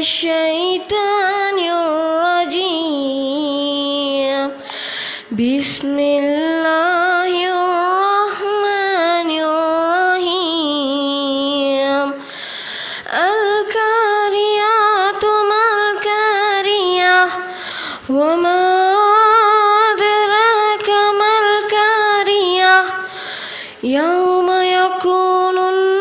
الشيطان الرجيم بسم الله الرحمن الرحيم الكاريات ما الكارية وما أدراك ما الكارية يوم يكون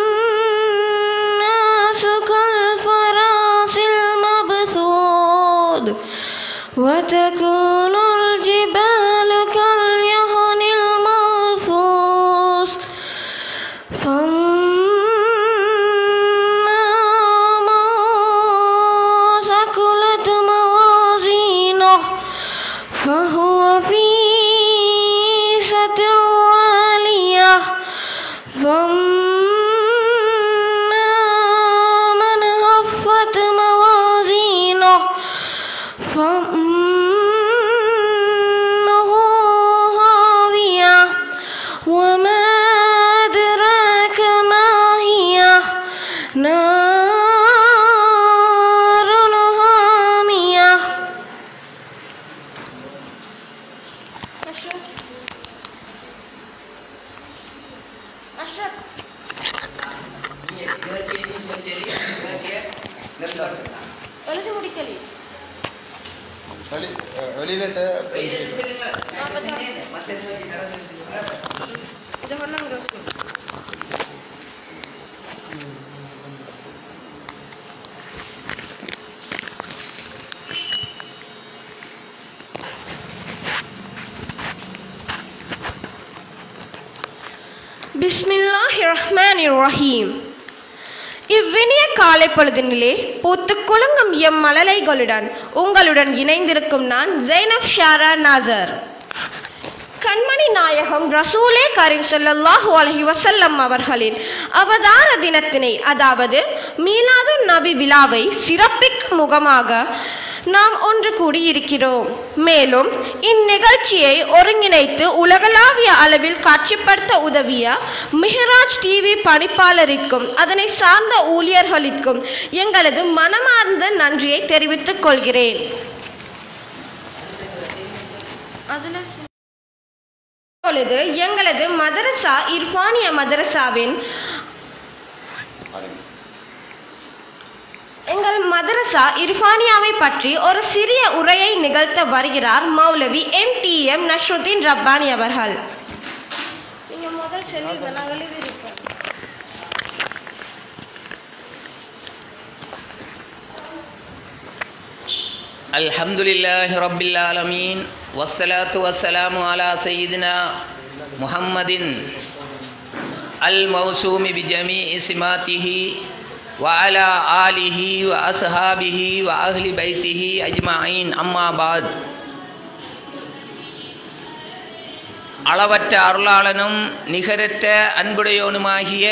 الناس كالفراش المبثوث وتكون الجبال كاليهن المنفوش فأما من ثقلت موازينه فهو في عيشة عالية فأما من خفت موازينه فأمه هاوية وما أدراك ما هي نار حامية. பிஸ்மில்லாஹிர் ரஹ்மானிர் ரஹீம். இவ்வினிய காலை பொழுதினிலே பூத்து குலுங்கும் எம் மலலைகளுடன் உங்களுடன் இணைந்திருக்கும் நான் ஜைனப் ஷாரா நாசர். கண்மணி நாயகம் ரசூலே கரீம் ஸல்லல்லாஹு அலைஹி வஸல்லம் அவர்களின் அவதார தினத்தினை, அதாவது மீலாதுன் நபி விழாவை சிறப்பிக்கும் முகமாக நாம் ஒன்று கூடியிருக்கிறோம். மேலும் இந்நிகழ்ச்சியை ஒருங்கிணைத்து உலகளாவிய அளவில் காட்சிப்படுத்த உதவிய மிஹராஜ் டிவி பணிப்பாளருக்கும் அதனை சார்ந்த ஊழியர்களுக்கும் எங்களது மனமார்ந்த நன்றியை தெரிவித்துக் கொள்கிறேன். இப்பொழுது எங்களது மதரசா இர்ஃபானியா மதரசாவின் எங்கள் மதரசா இர்ஃபானியாவை பற்றி ஒரு சிறிய உரையை நிகழ்த்த வருகிறார் மௌலவி MTM நஷ்ருதீன் ரப்பானி அவர்கள். நீங்க முதல் செல்லுங்க, நாங்கள் இருப்போம். அல்ஹம்துலில்லாஹி ரப்பில் ஆலமீன் வஸ்ஸலாத்து வஸ்ஸலாமு அலா சய்யிதினா முஹம்மதின் அல் மௌசூமி பிஜமீஇ சிமாத்திஹி وعلى آله وأصحابه وأهل بيته أجمعين أما بعد. அளவற்ற அருளாளனும் நிகரற்ற அன்புடையோனுமாகிய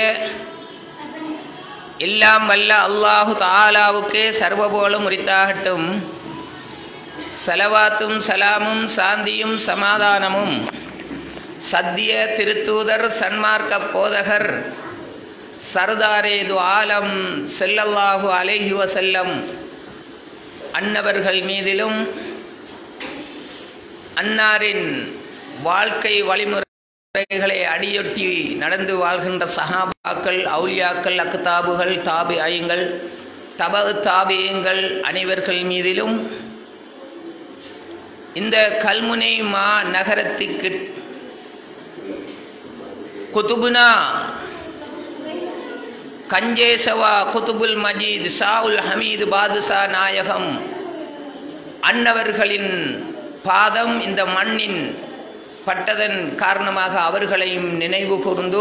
எல்லாம் வல்ல அல்லாஹு தஆலாவுக்கே சர்வபோலும் உரித்தாகட்டும். ஸலவாத்தும் சலாமும் சாந்தியும் சமாதானமும் சத்திய திருத்தூதர் சன்மார்க்க போதகர் சர்தாரே து ஆலம் ஸல்லல்லாஹு அலைஹி வஸல்லம் அன்னவர்கள் மீதிலும் அன்னாரின் வாழ்க்கை வழிமுறைகளை அடியொட்டி நடந்து வாழ்கின்ற சஹாபாக்கள், அவுலியாக்கள், அக்தாபுகள், தாபிஈங்கள், தபு தாபிஈங்கள் அனைவர்கள் மீதிலும் இந்த கல்முனை மா நகரத்திற்கு குதுபுனா கஞ்சேசவா குதுபுல் மஜீத் ஷாவுல் ஹமீது பாதுஷா நாயகம் அன்னவர்களின் பாதம் இந்த மண்ணின் பட்டதன் காரணமாக அவர்களையும் நினைவு கூர்ந்து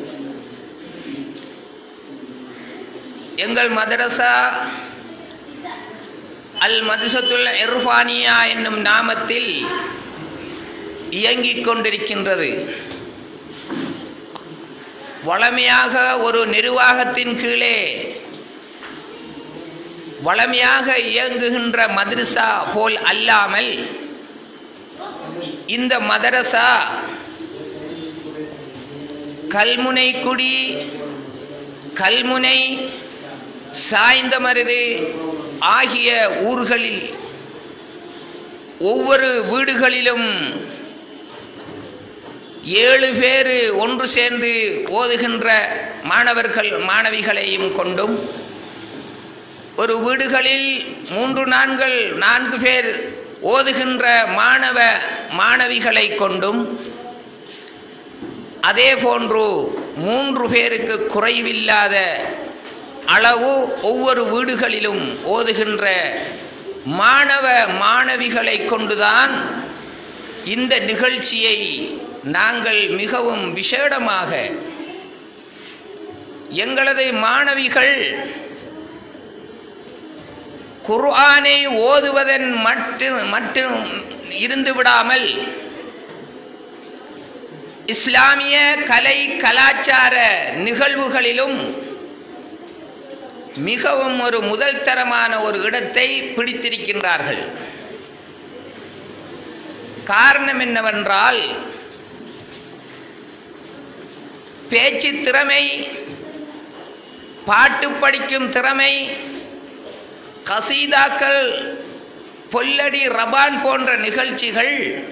எங்கள் மதரசா அல் மதரசத்துல் இர்ஃபானியா என்னும் நாமத்தில் இயங்கிக் கொண்டிருக்கின்றது. வளமையாக ஒரு நிர்வாகத்தின் கீழே வளமையாக இயங்குகின்ற மதரசா போல் அல்லாமல் இந்த மதரசா கல்முனை குடி, கல்முனை, சாய்ந்தமருது, ஆகிய ஊர்களில் ஒவ்வொரு வீடுகளிலும் 7 பேர் ஒன்று சேர்ந்து ஓதுகின்ற மாணவர்கள் மாணவிகளையும் கொண்டும், ஒரு வீடுகளில் 3-4 பேர் ஓதுகின்ற மாணவ மாணவிகளை கொண்டும், அதே போன்று 3 பேருக்கு குறைவில்லாத அளவு ஒவ்வொரு வீடுகளிலும் ஓதுகின்ற மாணவ மாணவிகளை கொண்டுதான் இந்த நிகழ்ச்சியை நாங்கள் மிகவும் விசேடமாக எங்களது மாணவிகள் குர்ஆனை ஓதுவதன் மட்டும் இருந்து விடாமல் இஸ்லாமிய கலை கலாச்சார நிகழ்வுகளிலும் மிகவும் ஒரு முதல் தரமான ஒரு இடத்தை பிடித்திருக்கின்றார்கள். காரணம் என்னவென்றால், பேச்சு திறமை, பாட்டு படிக்கும் திறமை, கசீதாக்கள், பொல்லடி, ரபான் போன்ற நிகழ்ச்சிகள்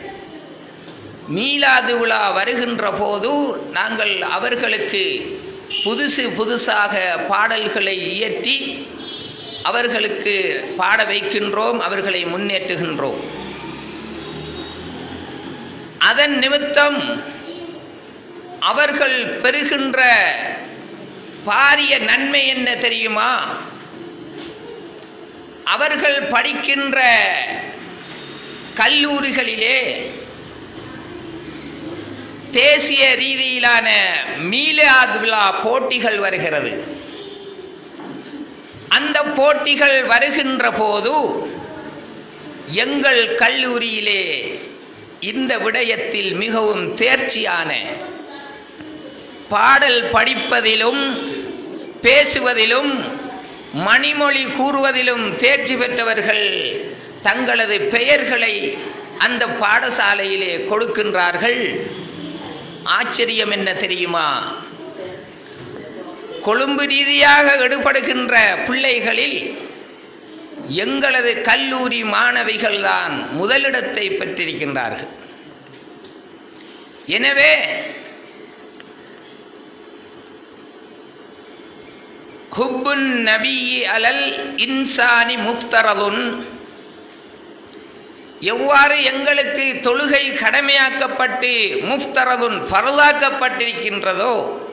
மீலாது விழா வருகின்ற போது நாங்கள் அவர்களுக்கு புதுசாக பாடல்களை இயற்றி அவர்களுக்கு பாட வைக்கின்றோம், அவர்களை முன்னேற்றுகின்றோம். அதன் நிமித்தம் அவர்கள் பெறுகின்ற பாரிய நன்மை என்ன தெரியுமா? அவர்கள் படிக்கின்ற கல்லூரிகளிலே தேசிய ரீதியிலான மீலாது விழா போட்டிகள் வருகிறது. அந்த போட்டிகள் வருகின்ற போது எங்கள் கல்லூரியிலே இந்த விடயத்தில் மிகவும் தேர்ச்சியான, பாடல் படிப்பதிலும் பேசுவதிலும் மணிமொழி கூறுவதிலும் தேர்ச்சி பெற்றவர்கள் தங்களது பெயர்களை அந்த பாடசாலையிலே கொடுக்கின்றார்கள். ஆச்சரியம் என்ன தெரியுமா? கொழும்பு ரீதியாக எடுபடுகின்ற பிள்ளைகளில் எங்களது கல்லூரி மாணவிகள் தான் முதலிடத்தை பெற்றிருக்கின்றார்கள். எனவே ஹுப்புன் நபி அலல் இன்சானி முஃப்தரதுன், எவ்வாறு எங்களுக்கு தொழுகை கடமையாக்கப்பட்டு முஃப்தரதுன் ஃபர்லாக்கப்பட்டிருக்கின்றதோ,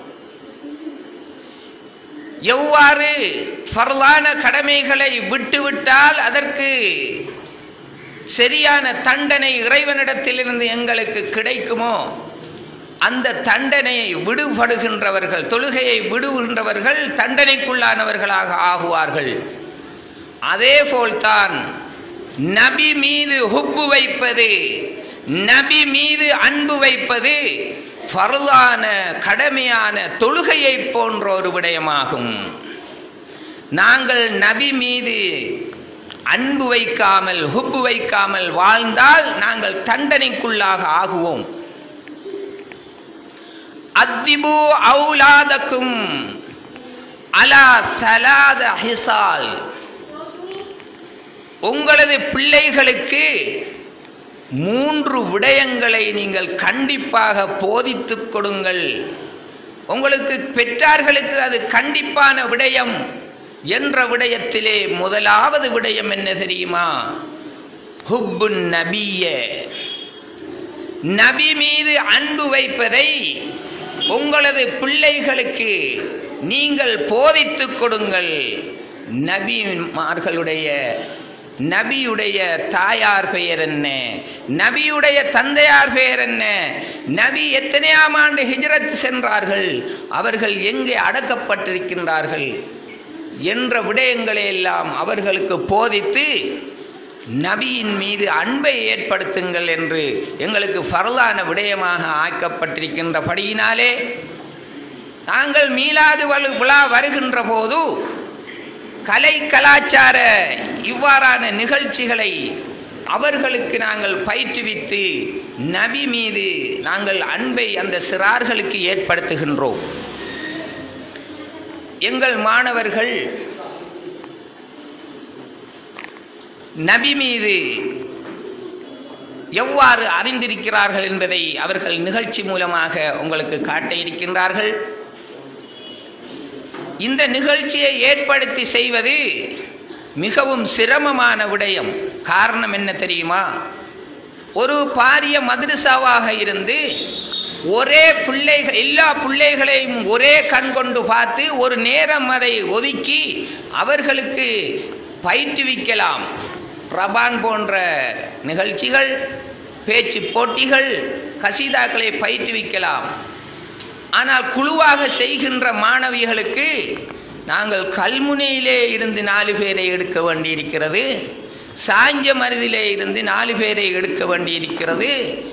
எவ்வாறு ஃபர்லான கடமைகளை விட்டுவிட்டால் அதற்கு சரியான தண்டனை இறைவனிடத்திலிருந்து எங்களுக்கு கிடைக்குமோ, அந்த தண்டனையை விடுபடுகின்றவர்கள், தொழுகையை விடுகின்றவர்கள் தண்டனைக்குள்ளானவர்களாக ஆகுவார்கள். அதே போல்தான் நபி மீது ஹுப்பு வைப்பது, நபி மீது அன்பு வைப்பது ஃபர்லான கடமையான தொழுகையை போன்ற ஒரு விடயமாகும். நாங்கள் நபி மீது அன்பு வைக்காமல் ஹுப்பு வைக்காமல் வாழ்ந்தால் நாங்கள் தண்டனைக்குள்ளாக ஆகுவோம். அத்திபு அவுலாதக்கும் அலா சலாத ஹிசால், உங்களது பிள்ளைகளுக்கு 3 விடயங்களை நீங்கள் கண்டிப்பாக போதித்துக் கொடுங்கள். உங்களுக்கு பெற்றார்களுக்கு அது கண்டிப்பான விடயம் என்ற விடயத்திலே முதலாவது விடயம் என்ன தெரியுமா? ஹுப்புன் நபிய, நபி மீது அன்பு வைப்பதை உங்களது பிள்ளைகளுக்கு நீங்கள் போதித்துக் கொடுங்கள். நபியுடைய தாயார் பெயர் என்ன, நபியுடைய தந்தையார் பெயர் என்ன, நபி எத்தனையாம் ஆண்டு ஹிஜ்ரத் சென்றார்கள், அவர்கள் எங்கே அடக்கப்பட்டிருக்கின்றார்கள் என்ற விடயங்களை எல்லாம் அவர்களுக்கு போதித்து நபியின் மீது அன்பை ஏற்படுத்துங்கள் என்று எங்களுக்கு ஃபர்லான விடயமாக ஆக்கப்பட்டிருக்கின்றபடியினாலே நாங்கள் மீலாது விழா வருகின்ற போது கலை கலாச்சார இவ்வாறான நிகழ்ச்சிகளை அவர்களுக்கு நாங்கள் பயிற்றுவித்து நபி மீது நாங்கள் அன்பை அந்த சிறார்களுக்கு ஏற்படுத்துகின்றோம். எங்கள் மாணவர்கள் நபி மீது எவ்வாறு அறிந்திருக்கிறார்கள் என்பதை அவர்கள் நிகழ்ச்சி மூலமாக உங்களுக்கு காட்ட இருக்கின்றார்கள். இந்த நிகழ்ச்சியை ஏற்படுத்தி செய்வது மிகவும் சிரமமான விடயம். காரணம் என்ன தெரியுமா? ஒரு பாரிய மதரசாவாக இருந்து ஒரே பிள்ளைகள் எல்லா பிள்ளைகளையும் ஒரே கண் கொண்டு பார்த்து ஒரு நேரம் அதை ஒதுக்கி அவர்களுக்கு பயிற்றுவிக்கலாம். ரபான் போன்ற நிகழ்ச்சிகள், பேச்சு போட்டிகள், கசீதாக்களை பயிற்றுவிக்கலாம். ஆனால் குழுவாக செய்கின்ற மாணவிகளுக்கு நாங்கள் கல்முனையிலே இருந்து 4 பேரை எடுக்க வேண்டியிருக்கிறது, சாஞ்ச மருதிலே இருந்து 4 பேரை எடுக்க வேண்டியிருக்கிறது.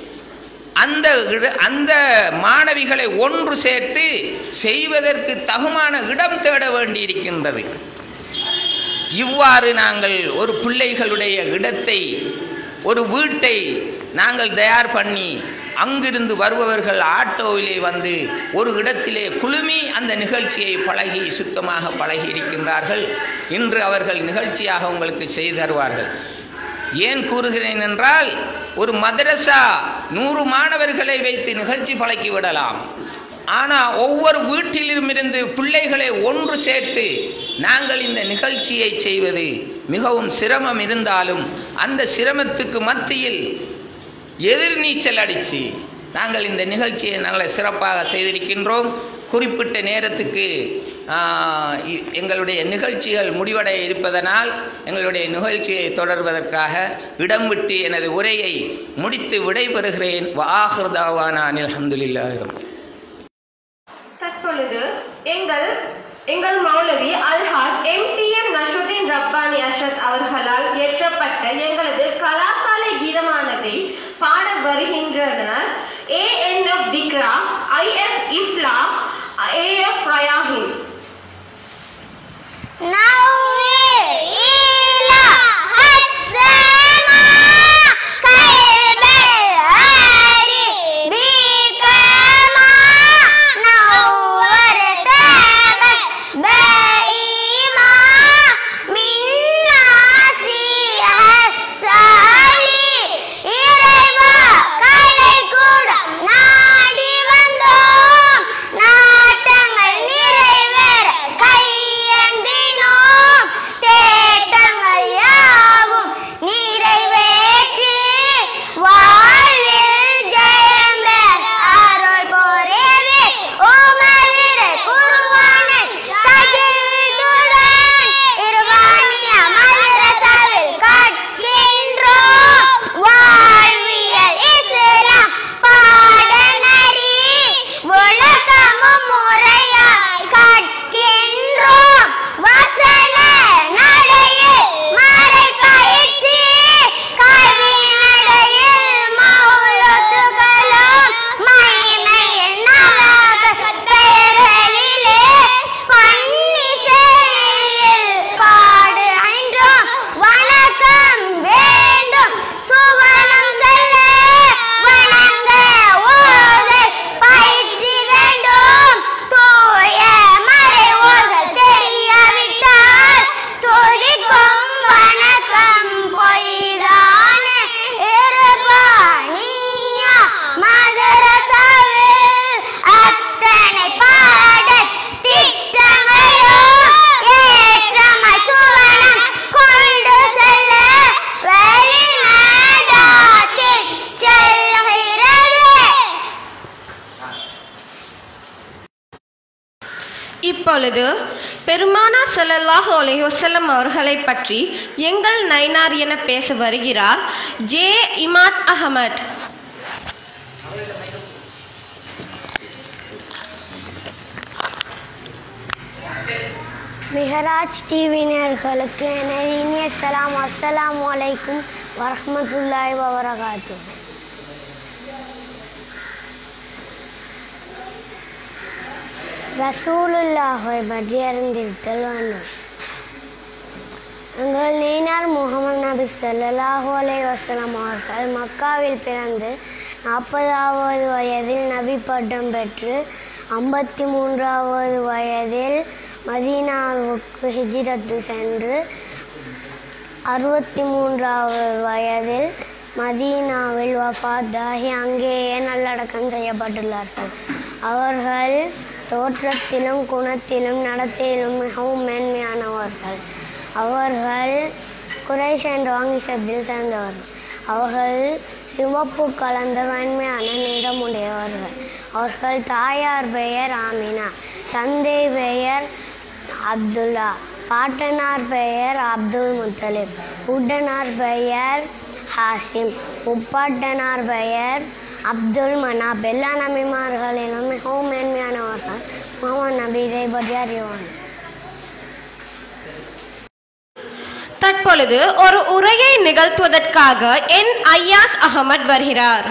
அந்த மாணவிகளை ஒன்று சேர்த்து செய்வதற்கு தகுமான இடம் தேட வேண்டியிருக்கின்றது. இவ்வாறு நாங்கள் ஒரு பிள்ளைகளுடைய இடத்தை, ஒரு வீட்டை நாங்கள் தயார் பண்ணி அங்கிருந்து வருபவர்கள் ஆட்டோவிலே வந்து ஒரு இடத்திலே குழுமி அந்த நிகழ்ச்சியை பழகி சுத்தமாக பழகி இருக்கின்றார்கள். இன்று அவர்கள் நிகழ்ச்சியாக உங்களுக்கு செய்து தருவார்கள். ஏன் கூறுகிறேன் என்றால், ஒரு மதரசா 100 மாணவர்களை வைத்து நிகழ்ச்சி பழக்கி விடலாம். ஆனால் ஒவ்வொரு வீட்டிலும் இருந்து பிள்ளைகளை ஒன்று சேர்த்து நாங்கள் இந்த நிகழ்ச்சியை செய்வது மிகவும் சிரமம் இருந்தாலும் அந்த சிரமத்துக்கு மத்தியில் எதிர்நீச்சல் அடித்து நாங்கள் இந்த நிகழ்ச்சியை நல்ல சிறப்பாக செய்திருக்கின்றோம். குறிப்பிட்ட நேரத்துக்கு எங்களுடைய நிகழ்ச்சிகள் முடிவடைய இருப்பதனால் எங்களுடைய நிகழ்ச்சியை தொடர்வதற்காக இடம் விட்டு எனது உரையை முடித்து விடைபெறுகிறேன். வஆகிர் தஅவானா அல்ஹம்துலில்லாஹி ரப்பில். தற்பொழுது எங்கள் மௌலவி அல்ஹாஜ் எம்டிஎம் நஸ்ருதீன் ரப்பானி அஷ்ரத் அவர்களால் இயற்றப்பட்ட எங்களது கலாசாலை கீதமானதை பாட வருகின்றனர் ANF திக்ரா, IF இஃப்லா, AF ரயாஹின். இப்பொழுது பெருமானார் ஸல்லல்லாஹு அலைஹி வஸல்லம் அவர்களை பற்றி எங்கள் நைனார் என பேச வருகிறார் ஜே இமாத் அஹமத். மிஹராஜ் டிவி நேயர்களுக்கு எனது இனிய சலாம். அஸ்ஸலாமு அலைக்கும் வரஹ்மத்துல்லாஹி வபரகாத்துஹு. ரசூலுல்லாஹை பற்றி அறிந்திருத்தல் வேண்டும். எங்கள் நெய்னார் முகமது நபி ஸல்லல்லாஹு அலைஹி வஸல்லம் அவர்கள் மக்காவில் பிறந்து 40வது வயதில் நபி பட்டம் பெற்று 53வது வயதில் மதீனாவுக்கு ஹிஜ்ரத்து சென்று 63வது வயதில் மதீனாவில் வஃபாத்தாகி அங்கேயே நல்லடக்கம் செய்யப்பட்டுள்ளார்கள். அவர்கள் தோற்றத்திலும் குணத்திலும் நடத்தையிலும் மிகவும் மேன்மையானவர்கள். அவர்கள் குறைஷ் என்ற வம்சத்தில் சேர்ந்தவர்கள். அவர்கள் சிவப்பு கலந்த வெண்மையான நிறமுடையவர்கள். அவர்கள் தாயார் பெயர் ஆமினா, தந்தை பெயர் அப்துல்லா, பாட்டனார் பெயர் அப்துல் முத்தலிப், உடனார் பெயர் ஹாசிம், முப்பாட்டனார் பெயர் அப்துல் மனாப். எல்லா நபிமார்களிலும் மிகவும் மேன்மையானவர்கள் முகமது நபி. இதை பற்றி அறிவான். தற்பொழுது ஒரு உரையை நிகழ்த்துவதற்காக என் ஐயாஸ் அகமது வருகிறார்.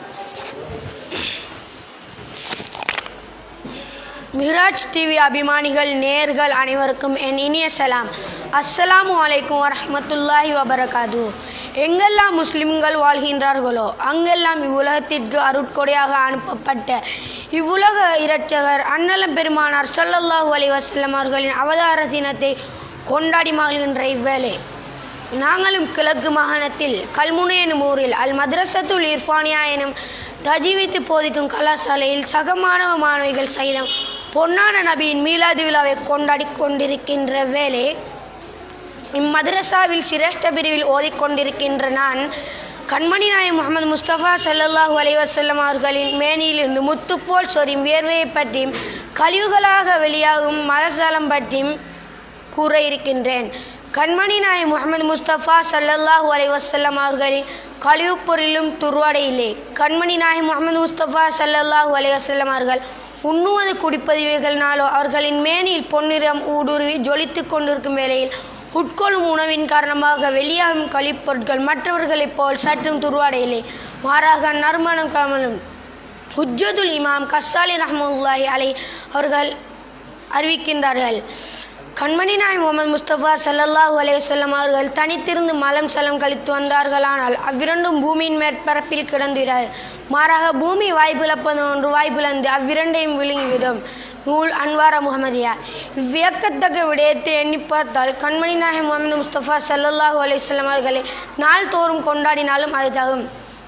மிராஜ் டிவி அபிமானிகள் நேயர்கள் அனைவருக்கும் என் இனிய சலாம். அஸ்ஸலாமு அலைக்கும் வரஹ்மத்துல்லாஹி வபரகாது. எங்கெல்லாம் முஸ்லிம்கள் வாழ்கின்றார்களோ அங்கெல்லாம் இவ்வுலகத்திற்கு அருட்கொடையாக அனுப்பப்பட்ட இவ்வுலக இரட்சகர் அன்னலம் பெருமானார் ஸல்லல்லாஹு அலைஹி வஸல்லம் அவர்களின் அவதார தினத்தை கொண்டாடி மகிழ்கின்ற இவ்வேளை நாங்களும் கிழக்கு மாகாணத்தில் கல்முனை எனும் ஊரில் அல் மத்ரஸத்துல் இர்ஃபானியா எனும் தஜ்வீத் போதிக்கும் கலாசாலையில் சக மாணவ மாணவிகள் சைலம் பொன்னான நபியின் மீலாது விழாவை கொண்டாடி கொண்டிருக்கின்ற வேளை இம்மதரசாவில் சிரேஷ்ட பிரிவில் ஓதிக்கொண்டிருக்கின்ற நான் கண்மணி நாயகம் முகமது முஸ்தபா ஸல்லல்லாஹு அலைஹி வஸல்லம் அவர்களின் மேனியிலிருந்து முத்துப்போல் சொரியும் வியர்வையை பற்றியும் கழிவுகளாக வெளியாகும் மலசலம் பற்றியும் கூற இருக்கின்றேன். கண்மணி நாயகம் முகமது முஸ்தபா ஸல்லல்லாஹு அலைஹி வஸல்லம் அவர்களின் கழிவு பொருளிலும் துர்வாடையில்லை. கண்மணி நாயகம் முகமது முஸ்தபா ஸல்லல்லாஹு அலைஹி வஸல்லம் அவர்கள் உண்ணுவது குடிப்பதிவுகள்னாலோ அவர்களின் மேனில் பொன்னிறம் ஊடுருவி ஜொலித்து கொண்டிருக்கும் வேளையில் உட்கொள்ளும் உணவின் காரணமாக வெளியாகும் கழிப்பொருட்கள் மற்றவர்களைப் போல் சற்றும் துர்வாடையில்லை. மாறாக நறுமணம் கமலும். ஹுஜ்ஜத்துல் இமாம் கஸ்ஸாலி ரஹ்மத்துல்லாஹி அலைஹி அவர்கள் அறிவிக்கின்றார்கள், கண்மணி நாயகம் முகமது முஸ்தபா ஸல்லல்லாஹு அலைஹி வஸல்லம் அவர்கள் தனித்திருந்து மலம் சலம் கழித்து வந்தார்களானால் அவ்விரண்டும் பூமியின் மேற்பரப்பில் கிடந்திராது. மாறாக பூமி வாய்ப்பிழப்பது ஒன்று வாய்ப்பிழந்து அவ்விரண்டையும் விழுங்கிவிடும். நூல் அன்வார முகமதியா. இவ்வியக்கத்தக்க விடயத்தை எண்ணி பார்த்தால் கண்மணி நாயகம் முகமது முஸ்தபா ஸல்லல்லாஹு அலைஹி வஸல்லம் அவர்களை நாள் தோறும் கொண்டாடினாலும் அது தகும்.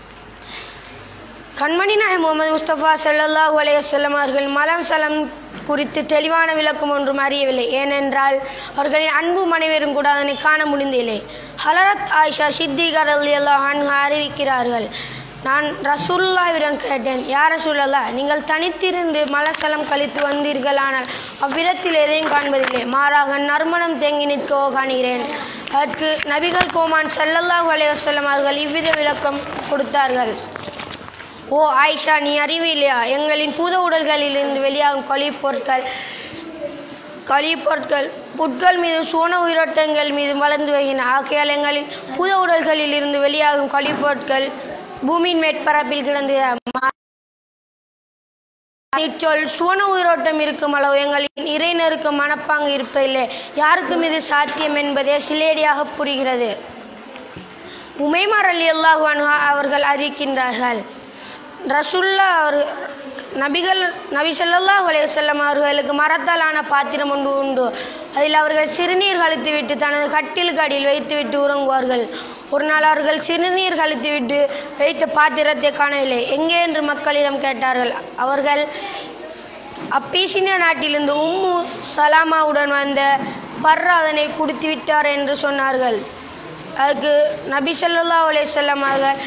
கண்மணி நாயகம் முகமது முஸ்தபா ஸல்லல்லாஹு அலைஹி வஸல்லம் அவர்கள் மலம் சலம் குறித்து தெளிவான விளக்கம் ஒன்றும் அறியவில்லை. ஏனென்றால் அவர்களின் அன்பு மனைவரும் கூட அதனை காண முடிந்ததில்லை. ஹலரத் ஆயிஷா சித்திகா ரலியல்லாஹு அன்ஹா அறிவிக்கிறார்கள், நான் ரசூலுல்லாஹ்விடம் கேட்டேன், யா ரசூலல்லாஹ், நீங்கள் தனித்திருந்து மலசலம் கழித்து வந்தீர்களானால் அவ்விடத்தில் எதையும் காண்பதில்லை, மாறாக நறுமணம் தேங்கி நிற்கவோ காணுகிறேன். அதற்கு நபிகள் கோமான் ஸல்லல்லாஹு அலைஹி வஸல்லம் அவர்கள் இவ்வித விளக்கம் கொடுத்தார்கள், ஓ ஆயிஷா, நீ அறிவில்லையா, எங்களின் பூத உடல்களிலிருந்து வெளியாகும் கழிப்பொருட்கள் புட்கள் மீது சோன உயிரோட்டங்கள் மீது வளர்ந்து வருகின்றன. ஆகையால் எங்களின் பூத உடல்களில் இருந்து வெளியாகும் கழிப்பொருட்கள் பூமியின் மேற்பரப்பில் கிடந்து இச்சொல் சுவன உயிரோட்டம் இருக்கும் அளவு எங்களின் இறைநருக்கு மனப்பாங்கு இருப்பதில்லை. யாருக்கும் இது சாத்தியம் என்பதே சிலேடியாக புரிகிறது. உமைமா ரலியல்லாஹு அன்ஹா அவர்கள் அறிவிக்கின்றார்கள், ரசூலுல்லாஹ் நபி ஸல்லல்லாஹு அலைஹி வஸல்லம் அவர்களுக்கு மரத்தாலான பாத்திரம் ஒன்று உண்டு. அதில் அவர்கள் சிறுநீர் கழித்துவிட்டு தனது கட்டிலுக்கு அடியில் வைத்துவிட்டு உறங்குவார்கள். ஒரு நாள் அவர்கள் சிறுநீர் கழித்துவிட்டு வைத்த பாத்திரத்தை காணவில்லை. எங்கே என்று மக்களிடம் கேட்டார்கள். அவர்கள் அப்பீசினியா நாட்டிலிருந்து உம்மு சலாமாவுடன் வந்த பர்ரா அதனை குடித்து விட்டார் என்று சொன்னார்கள். அதுக்கு நபி ஸல்லல்லாஹு அலைஹி வஸல்லம் அவர்கள்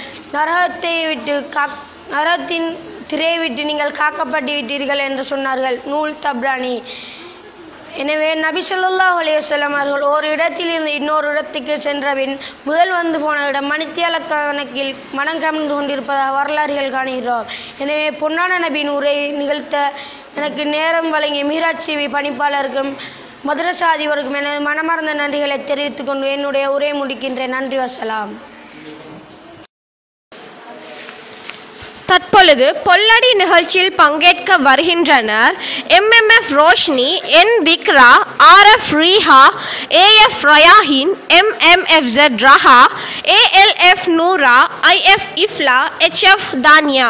நரகத்தின் திரையை விட்டு நீங்கள் காக்கப்பட்டு விட்டீர்கள் என்று சொன்னார்கள். நூல் தப்ரானி. எனவே நபி ஸல்லல்லாஹு அலைஹி வஸல்லம் அவர்கள் ஒரு இடத்திலிருந்து இன்னொரு இடத்துக்கு சென்றபின் முதல் வந்து போன இடம் மணித்தியால கணக்கில் மனம் கமர்ந்து கொண்டிருப்பதாக வரலாறுகள் காணுகிறோம். எனவே பொன்னான நபியின் உரை நிகழ்த்த எனக்கு நேரம் வழங்கிய மீராஜ் டிவி பணிப்பாளருக்கும் மதரசா அதிபருக்கும் எனது மனமார்ந்த நன்றிகளை தெரிவித்துக் கொண்டு என்னுடைய உரையை முடிக்கின்றேன். நன்றி, வசலாம். தற்பொழுது பொல்லடி நிகழ்ச்சியில் பங்கேற்க வருகின்றனர் MMF Roshni, N Dhingra, RF ரீஹா, AF ரயாஹின், MMFZ Raha, ALF Noora, IF இஃப்லா, HF Tania.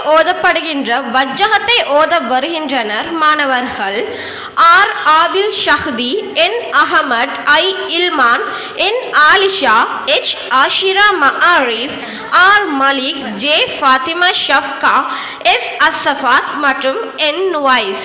ஓதப்படுகின்ற வஜ்ஜகத்தை ஓத வருகின்றனர் மாணவர்கள் R Abil Shahdi, N Ahmed, I Ilman, N Alisha, H Ashira Maarif, R Malik, J Fathima Shabka, S Assafath மற்றும் என் நுவைஸ்.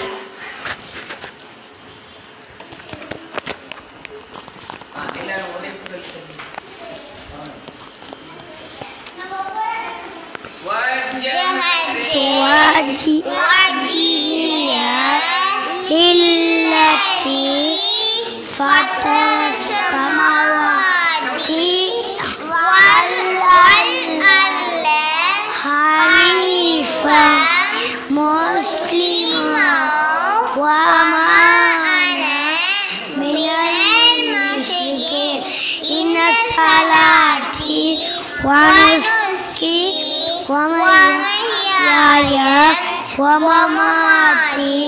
ومماتي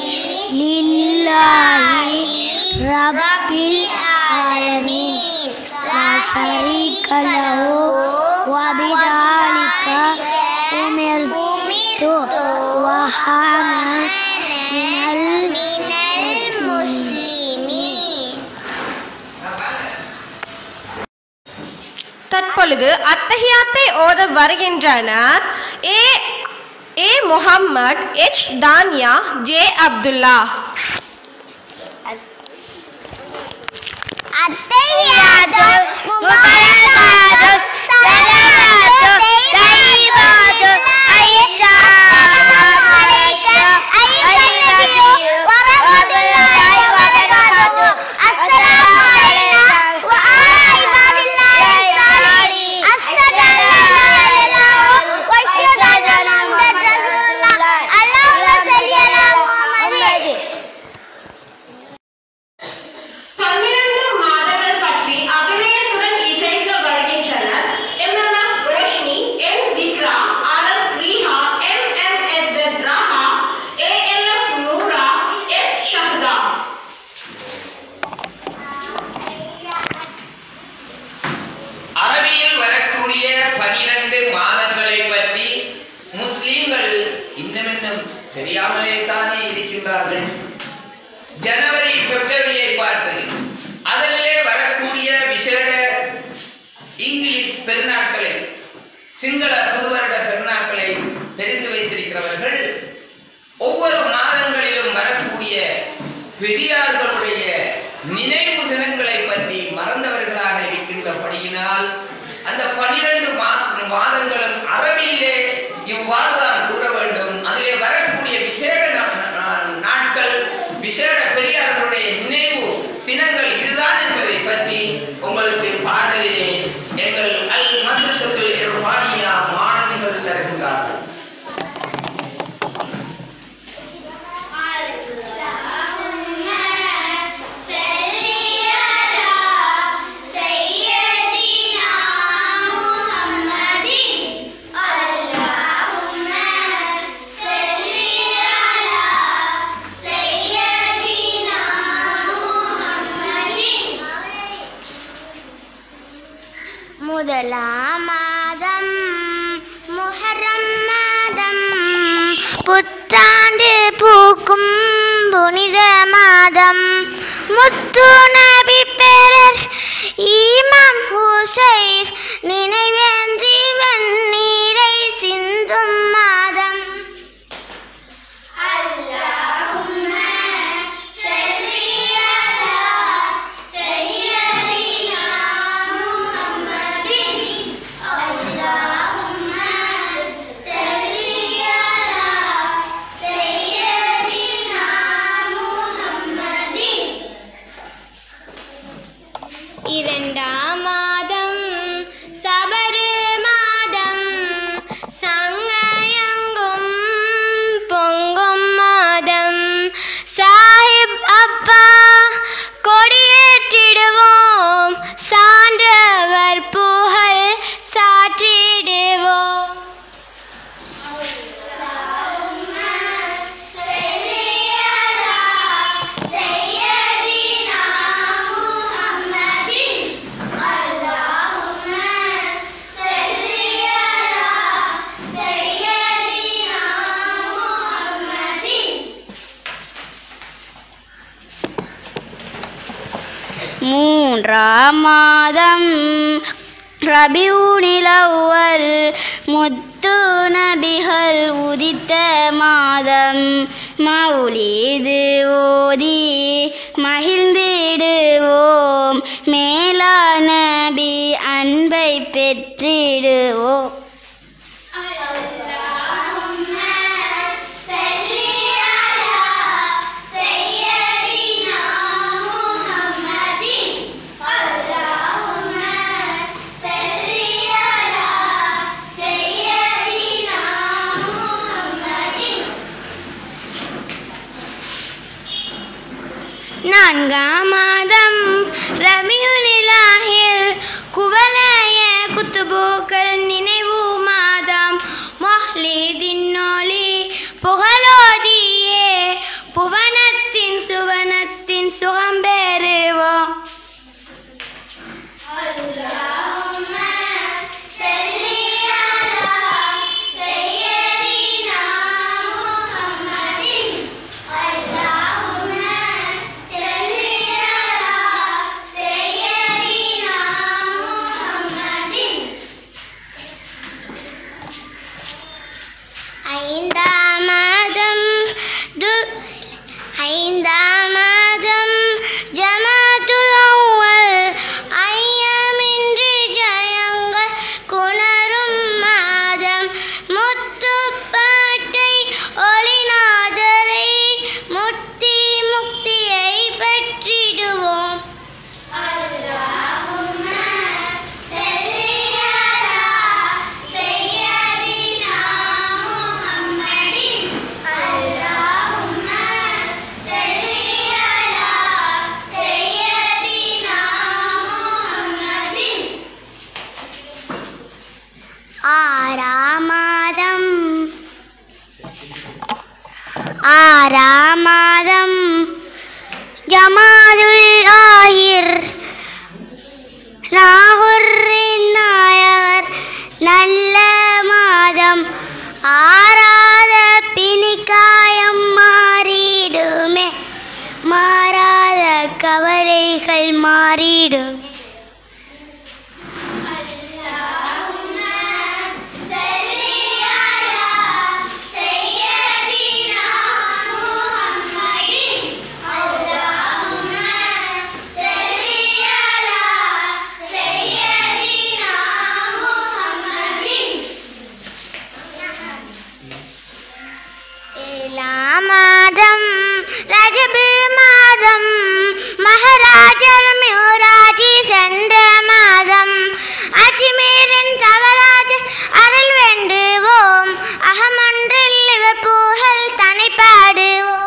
لله رب العالمين لا شريك له وبذلك أمرت وأنا من المسلمين. தற்பொழுது அத்தஹியாத்தை ஓத வருகின்றனர் A Muhammad, H Thaniya, J Abdullah. التحيات مباركات صلوات طيبات السلام عليك أيها النبي ورحمة الله وبركاته. السلام علينا وعلى عباد الله الصالحين. أشهد أن لا إله إلا الله وأشهد أن محمدا رسول الله. اللهم صل على محمد. 12 மாதங்கள் பற்றி அபிநயத்துடன் இசைக்க வருகின்றனர் MMF Roshini, M Thikra, RF Reeha, MMSZ Raha, ALF Noora, S Shahda. அரபியில் வரக்கூடிய 12 மாதங்களை பற்றி முஸ்லிம்கள் இன்னும் தெரியாமலே தானே இருக்கின்றார்கள். ஜனவரி பிப்ரவரியை பார்த்து அதிலே வரக்கூடிய விசேட இங்கிலீஷ் பெருநாட்களை, சிங்கள புதுவருட பெருநாட்களை தெரிந்து வைத்திருக்கிறவர்கள் ஒவ்வொரு மாதங்களிலும் வரக்கூடிய பெரியார்களுடைய நினைவு தினங்களை பற்றி மறந்தவர்களாக இருக்கின்றபடியினால் அந்த 12 மாதங்களும் அரபியிலே இவ்வாறுதான் கூற வேண்டும். அதிலே வரக்கூடிய விசேட நாட்கள், விசேட பெரியார்களுடைய நினைவு தினங்கள் இதுதான் என்பதை பற்றி உங்களுக்கு பாடலிலே எங்கள் அல் மத்ரஸத்துல் இர்ஃபானியா மாணவிகள் தருகிறார்கள். முதலாம் மாதம் முஹர்ரம் மாதம், புத்தாண்டு பூக்கும் புனித மாதம், முத்து நபி பேரர் இமாம் ஹுசைன் நினைவேந்தி வெந்நீரை சிந்தும் மாதம். இரண்டாம் மாதம் சபர் மூன்றாம் மாதம் ரபியுல் அவ்வல் முத்து நபிகள் உதித்த மாதம் மௌலிது ஓதி மகிழ்ந்திடுவோம் மேலா நபி அன்பை பெற்றிடுவோம். நான்காம் மாதம் ரபியுல் ஆஹிர் குவலய குத்துபுக்கள் நினைவு மாதம் மௌலிதின் ஒளி புகழோதியே புவனத்தின் சுவனத்தின் சுகம் பெறுவோம். ஐந்தாம் மாதம் ஜமாத்துல் அவ்வல் ஐயமின்றி ஜயங்கள் குணரும் மாதம் முத்துப்பாட்டை ஒளிநாதரை முக்தியை பெற்றிடுவோம். ஆறாம் மாதம் ஜமாதுல் ஆஹிர் நாகூரின் நாயகர் நல்ல மாதம் ஆறாத பிணிக்காயம் மாறிடுமே மாறாத கவலைகள் மாறிடும். மாதம் ரஜபு மாதம் மகாராஜர் மிராஜி சென்ற மாதம் அஜ்மீரின் தவராஜர் அருள் வேண்டுவோம் அகமன்றில் இவக்குகள் தனை பாடுவோம்.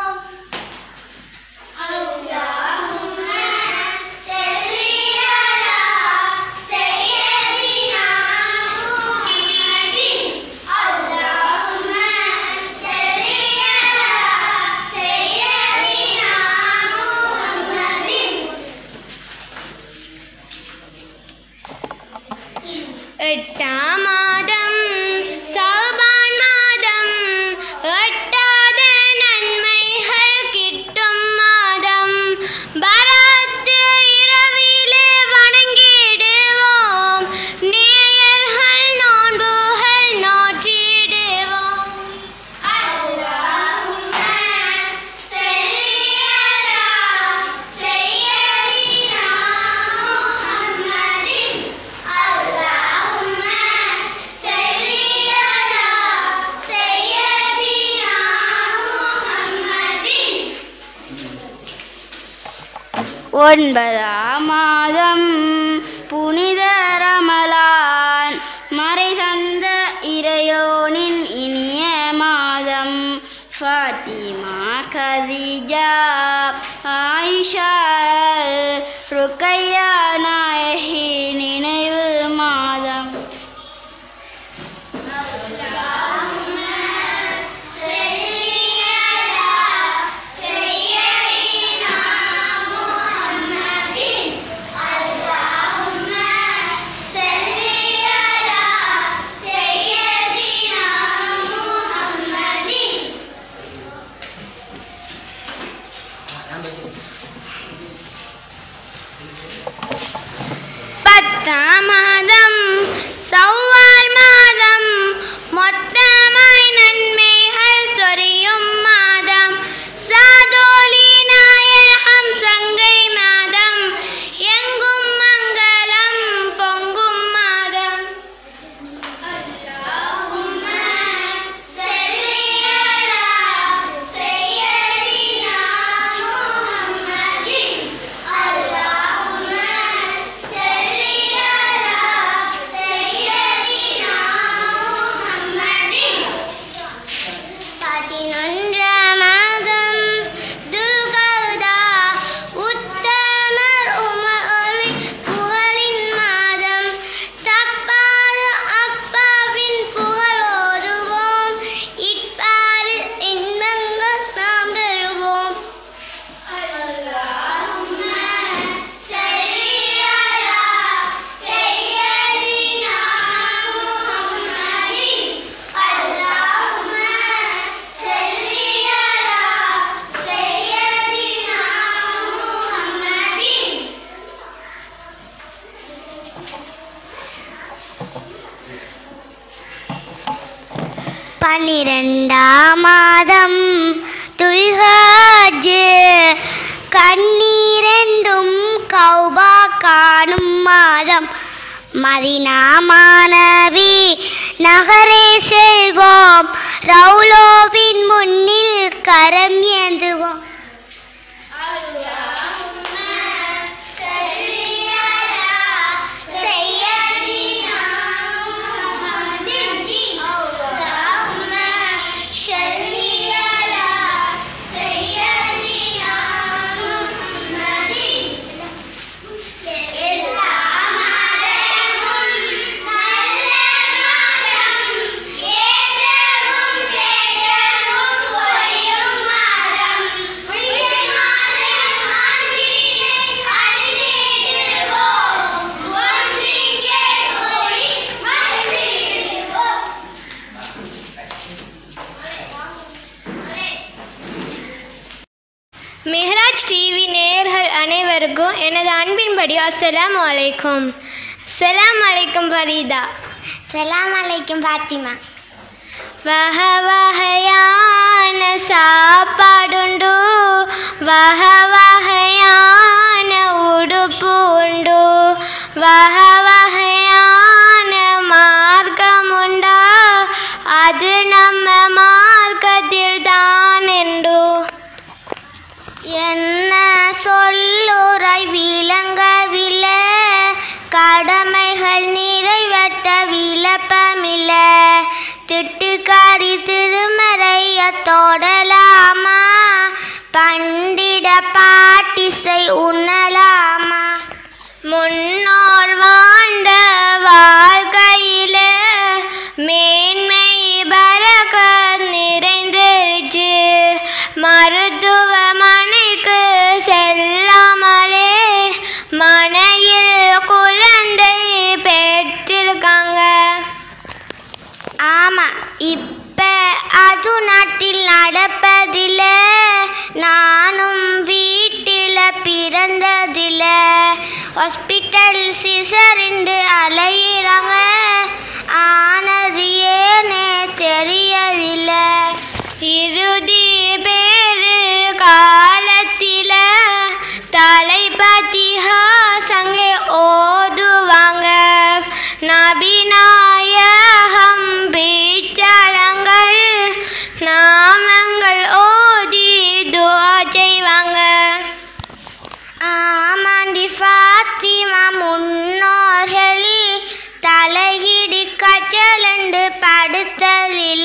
எட்டாம் மாதம் சஅபான் மாதம் எட்டாத நன்மைகள் கிட்டும் மாதம் பராத்து இரவிலே வணங்கிடுவோம் நேயர்கள் நோன்புகள் நோற்றிடுவோம். ஒன்பதாம் மாதம் புனித ரமலான் மறை தந்த இறையோனின் இனிய மாதம் ஃபாத்திமா கதீஜா ஆயிஷா ருக்கையா நாயகி நினைவு மாதம். 12ஆம் மாதம் துல்ஹஜ் கண்ணீரெண்டும் கௌபா காணும் மாதம் மதீனா மாநபி நகரே செல்வோம் ரவுலோவின் முன்னில் கரம் ஏந்துவோம். மெஹராஜ் டிவி நேயர்கள் அனைவருக்கும் எனது அன்பின்படி அஸ்ஸலாமு அலைக்கும். சலாம் அலைக்கும் ஃபரீதா. சலாம் அலைக்கும் ஃபாத்திமா. வகையான சாப்பாடுண்டு, வகையான உடுப்பு உண்டு, வகையான மார்க்கம் உண்டா, அது நம்ம மார்க்கத்தில் தான் உண்டு. என்ன சொல்லுரை விளங்கவில்லை, கடமைகள் நிறைவேற்ற விளப்பமில்ல. திட்டுக்காரி திருமறைய தொடலாமா, பண்டிட பாட்டிசை உண்ணலாமா. முன்னோர் வாழ்ந்த வாழ்க்கையில மேன்மை பரக்கத் நிறைந்திருச்சு. மருத்துவமனைக்கு செல்லாமலே மனையில் குழந்தை பெற்றிருக்காங்க. ஆமா, இப்ப அது நாட்டில் நடப்பதில்ல, நானும் வீட்டில பிறந்ததில்ல. ஹாஸ்பிட்டல் சிசரிண்டு அலையிறாங்க, ஆனது ஏனே தெரியவில்லை. இறுதி பேரு காலத்தில தலைபத்திஹா சங்கே ஓதுவாங்க. நபிநாயகம் பேச்சாளங்கள் நாமங்கள் ஓதி துஆ செய்வாங்க. ஆமாண்டி ஃபாத்திமா, முன்னோர்கள் தலையிடி கச்சலண்டு படுத்ததில,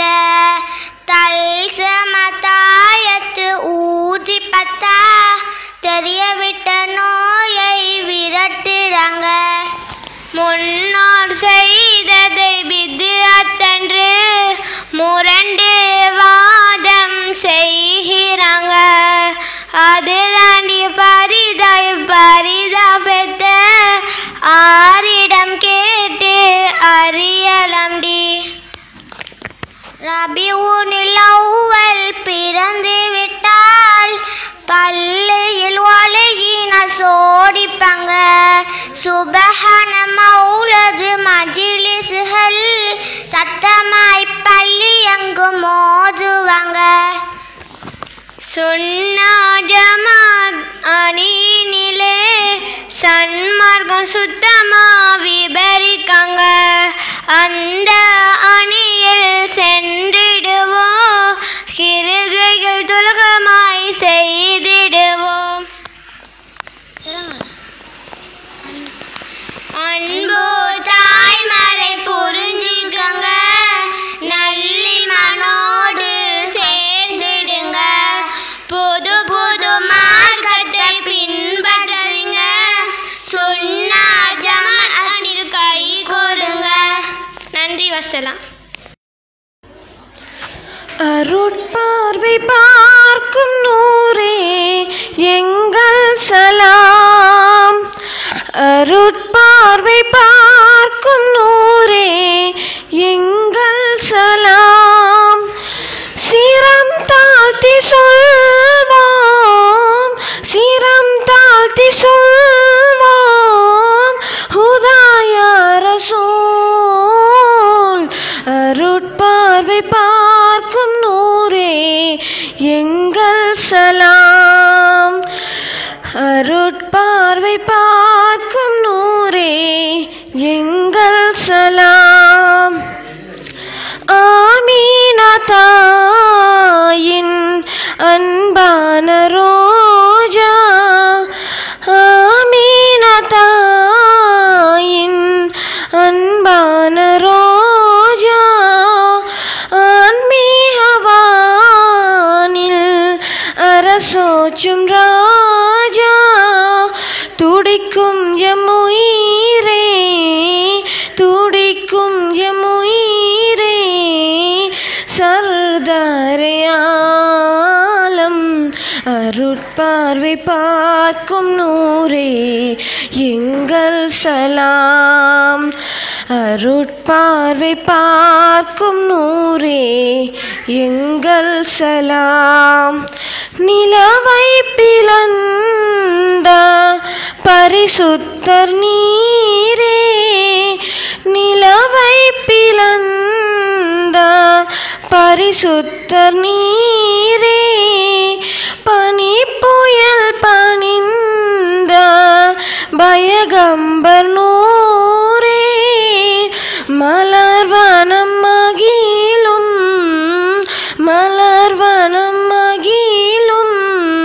தல்சமதாயத்து ஊதி பத்தா தெரியவிட்ட நோயை விரட்டுறாங்க. முன்னோர் செய்ததை பித்அத்தென்று முரண்டு வாதம் செய்கிறாங்க. அதுதாண்டி பரிதாபத்த ஆரிடம் கேட்டு அறியலாம்டி. ரபியுனில் அவ்வல் பிறந்து விட்டால் பள்ளியில் ஒலையின சோடிப்பாங்க. சுபஹான மௌலது மஜ்லிஸ்கள் சத்தமாய் பள்ளி எங்கும் மோதுவாங்க. சுன்னா ஜமாத் அணியினிலே சன்மார்க்கம் சுத்தமா விபரிக்காங்க. அந்த அணியில் சென்றிடுவோம், கிருகைகள் துலகமாய் செய்திடுவோம். அன்பு தாய்மறை புரிஞ்சுக்கங்க, நல்லிமனோடு சேர்ந்துடுங்க. புது புது மார்க்கத்தை பின்பற்றுங்க, சுன்னா ஜமாத் அணியில் கை கோருங்க. நன்றி, வசலாம். அருட்பார்வை பார்க்கும் நூரே எங்கள் சலாம். அருட்பார்வை பார்க்கும் நூரே எங்கள் சலாம். சிரம் தாழ்த்தி சொல்வோம், சிரம் தாழ்த்தி சொல்வோம், ஹுதாயா ரசூல். அருட்பார்வை பார்க்கும் எங்கள் சலாம். அருட்பார்வை பார்க்கும் நூரே எங்கள் சலாம். ஆமீனா தாயின் அன்பான ரோஜா, ஆமீனா தாயின் அன்பான ரோஜா, ஆன்மீகவானில் அரசோச்சும் ராஜா, துடிக்கும் எம்முயிரே துடிக்கும் எம்முயிரே சர்தாரே ஆலம். அருட்பார்வை பார்க்கும் நூரே எங்கள் சலாம். அருட்பார்வை பார்க்கும் நூரே எங்கள் சலாம். நிலவை பிளந்த பரிசுத்தர் நீரே, நிலவை பிளந்த பரிசுத்தர் நீரே, பனிப்புயல் பணிந்த பயகம்பர் நூரே, மலர்வனம் மகிழும் மலர்வனம் மகிழும்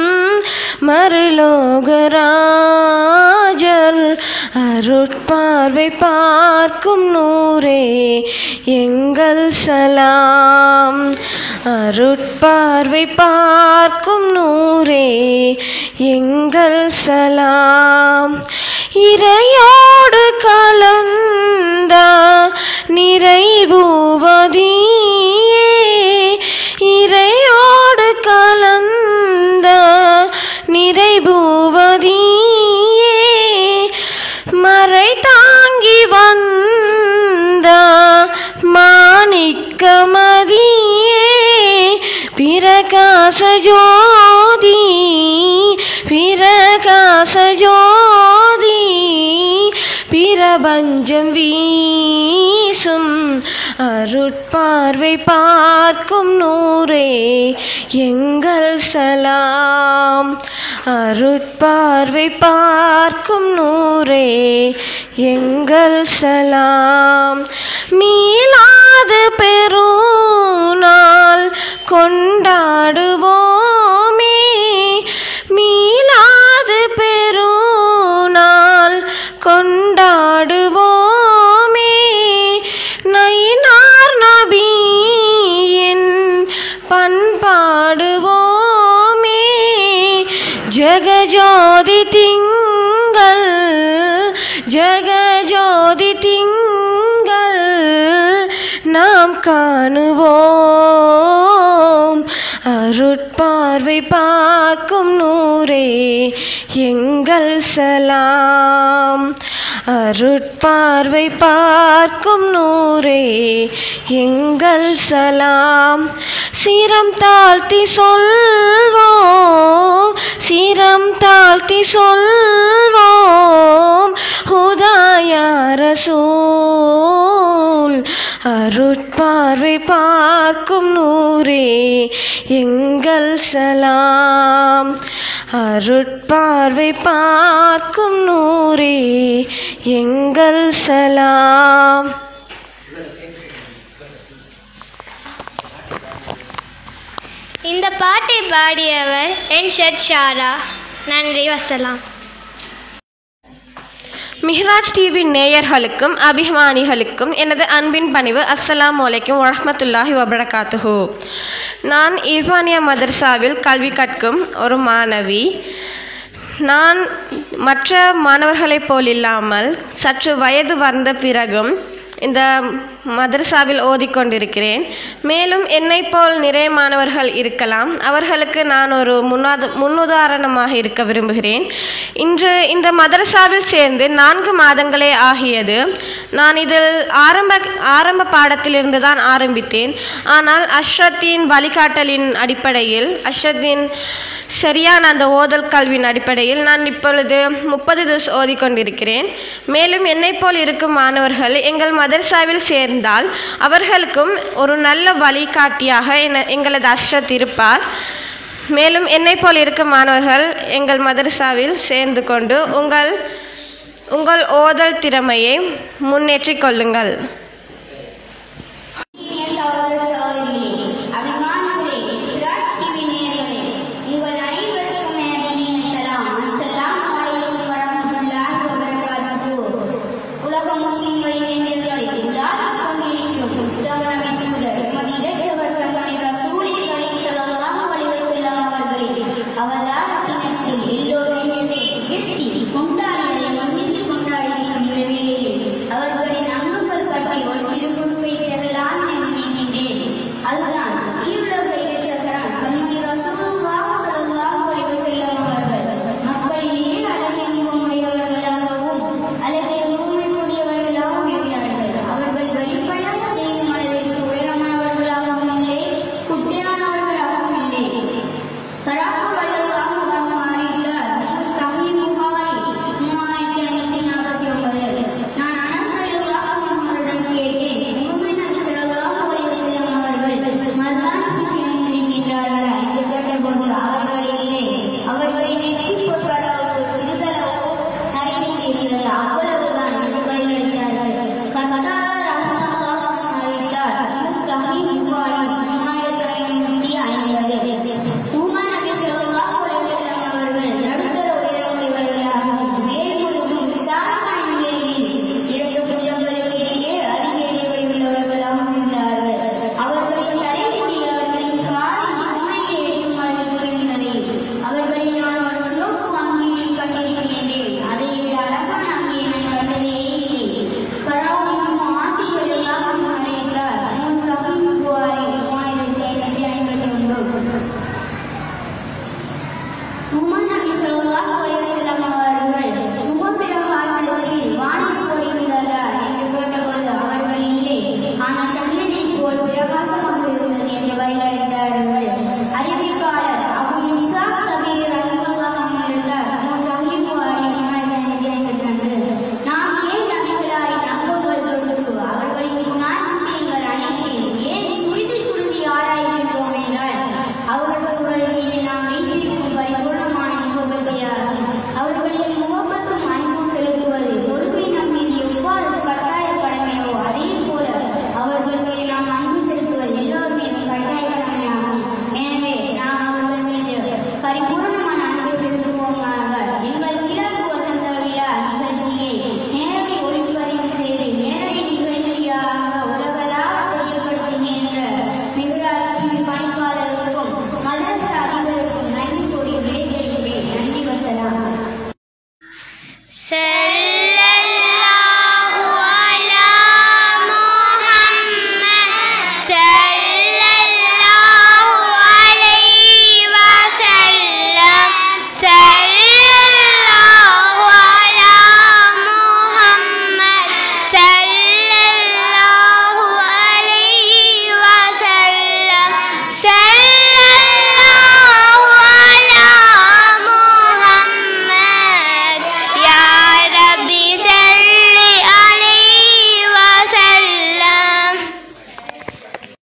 மருலோகராஜர். அருட்பார்வை பார்க்கும் நூரே எங்கள் சலாம். அருட்பார்வை பார்க்கும் நூரே எங்கள் சலாம். இறையோடு கலந்த நிறைபூவதியே, இறையோடு கலந்த நிறைபூவதியே, மறை தாங்கி வந்த மாணிக்கமதியே, பிரகாச ஜோதி பிரகாச ஜோதி, பிரபஞ்சம் வீசும் அருட்பார்வை பார்க்கும் நூரே எங்கள் சலாம். அருட்பார்வை பார்க்கும் நூரே எங்கள் சலாம். மீளாது பெருநாள் கொண்டாடுவோமே, மீளாது பெருநாள் கொண்டாடுவோமே, நயினார் நபியின் பண்பாடுவோமே, ஜெகஜோதி திங்கள் ஜெகஜோதி திங்கள் நாம் காணுவோம். அருட்பார்வை பார்க்கும் நூரே எங்கள் சலாம். அருட்பார்வை பார்க்கும் நூரே எங்கள் சலாம். சிரம் தாழ்த்தி சொல்வோம் சிரம் தாழ்த்தி சொல்வோம் ஹுதாயா ரசூல். அருட்பார்வை பார்க்கும் நூரே எங்கள் சலாம். அருட்பார்வை பார்க்கும் நூரே எங்கள் சலாம். இந்த பாட்டை பாடியவர் என்ஷத் ஷாரா. நன்றி, வசலாம். மிஹ்ராஜ் டிவி நேயர்களுக்கும் அபிமானிகளுக்கும் எனது அன்பின் பணிவு அஸ்ஸலாமு அலைக்கும் வரஹ்மத்துல்லாஹி வபரகாத்துஹு. நான் இர்ஃபானியா மதரசாவில் கல்வி கற்கும் ஒரு மாணவி. நான் மற்ற மாணவர்களைப் போல் இல்லாமல் சற்று வயது வந்த பிறகும் இந்த மதரசாவில் ஓதிக்கொண்டிருக்கிறேன். மேலும் என்னை போல் நிறைய மாணவர்கள் இருக்கலாம். அவர்களுக்கு நான் ஒரு முன்னுதாரணமாக இருக்க விரும்புகிறேன். இன்று இந்த மதரசாவில் சேர்ந்து 4 மாதங்களே ஆகியது. நான் இதில் ஆரம்ப பாடத்திலிருந்து தான் ஆரம்பித்தேன். ஆனால் அஷ்ரத்தின் வழிகாட்டலின் அடிப்படையில், அஷ்ரத்தின் சரியான அந்த ஓதல் கல்வியின் அடிப்படையில் நான் இப்பொழுது 30 திஸ் ஓதிக்கொண்டிருக்கிறேன். மேலும் என்னை போல் இருக்கும் மாணவர்கள் எங்கள் மதரசாவில் சேர்ந்தால் அவர்களுக்கும் ஒரு நல்ல வழிகாட்டியாக எங்களது அஷ்ரத் இருப்பார். மேலும் என்னைப் போல் இருக்கும் மாணவர்கள் எங்கள் மதரசாவில் சேர்ந்து கொண்டு உங்கள் ஓதல் திறமையை முன்னேற்றிக் கொள்ளுங்கள்.